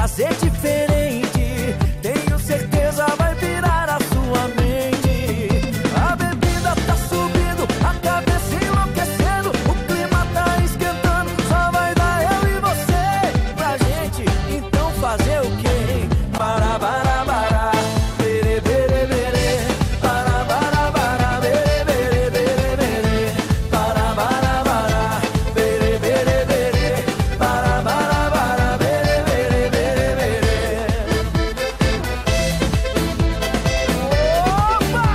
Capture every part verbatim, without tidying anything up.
fazer diferente. Tenho certeza vai virar a sua mente. A bebida tá subindo, a cabeça enlouquecendo, o clima tá esquentando, só vai dar eu e você pra gente. Então fazer o quê? Bara, bara, bara, bere, bere, bere. Bara, bara, bara, bere, bere, bere, bere. Bara, bara, bara, bere, bere, bere. Bara, bara, bara, bere, bere, bere, bere. Opa!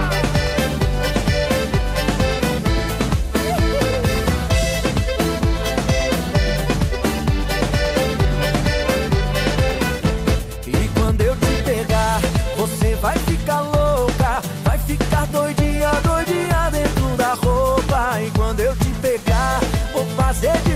E quando eu te pegar, você vai ficar louca, vai ficar doidinha, doidinha dentro da roupa. E quando eu te pegar, vou fazer de